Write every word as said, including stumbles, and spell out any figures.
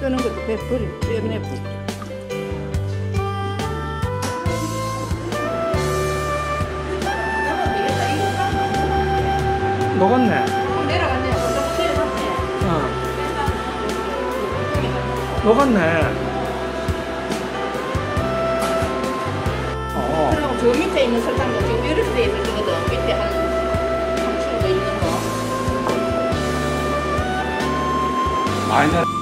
뜨는 것도 배 버리고 빼내 버리고. 녹았네. 내려갔네. 어. 녹았네. 어. 그리고 저 밑에 있는 설탕도 지금 이렇게 돼 있을 거거든. 밑에 한 삼 층도 있는 거. 많이 잘.